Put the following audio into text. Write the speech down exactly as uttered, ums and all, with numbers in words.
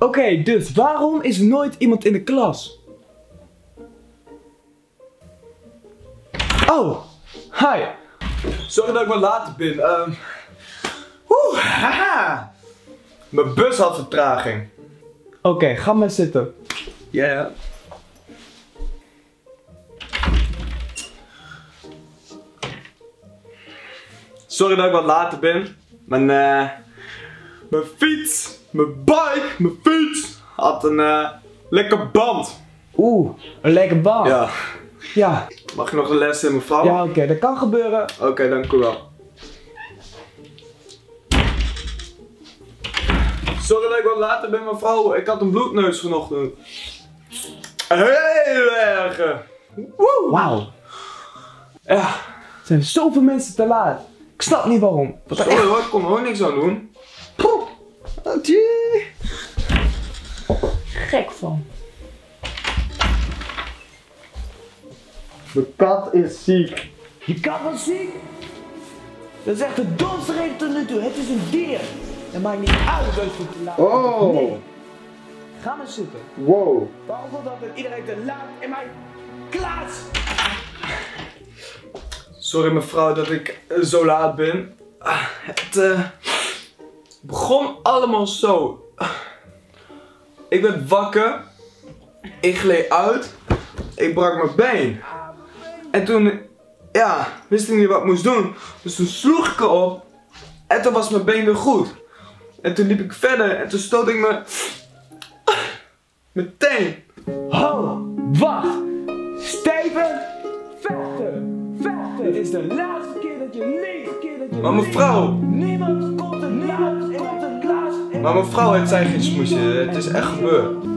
Oké, okay, dus waarom is er nooit iemand in de klas? Oh, hi. Sorry dat ik wat later ben. Um... Oeh, haha. Mijn bus had vertraging. Oké, okay, ga maar zitten. Ja. Yeah. Sorry dat ik wat later ben. Mijn, uh, mijn fiets, mijn bike, mijn fiets had een uh, lekker band. Oeh, een lekker band? Ja. Ja. Mag je nog de les in, mevrouw? Ja, oké, okay, dat kan gebeuren. Oké, okay, dank u wel. Sorry dat ik wat later ben, mevrouw. Ik had een bloedneus vanochtend. Heel erg. Wauw. Ja. Er zijn zoveel mensen te laat. Ik snap niet waarom. Sorry hoor, ik kon er ook niks aan doen. Poeh. Gek van. De kat is ziek. Je kat was ziek? Dat is echt de domste reden tot nu toe. Het is een dier. Dat maakt niet uit dat je te laat bent. Oh. Nee. Ga maar zitten. Wow. Behalve dat het iedereen te laat in mijn klas. Sorry mevrouw dat ik zo laat ben. Het uh, begon allemaal zo. Ik werd wakker. Ik gleed uit. Ik brak mijn been. En toen, ja, wist ik niet wat ik moest doen. Dus toen sloeg ik erop. En toen was mijn been weer goed. En toen liep ik verder. En toen stoot ik me... meteen. Oh, wacht. Steven, vechten. Vechten. Dit is de laatste keer dat je leeft. Keer dat je maar mevrouw. Niemand komt er, niemand komt er laatst. Maar mevrouw, het zijn geen smoesje. Het is echt gebeurd.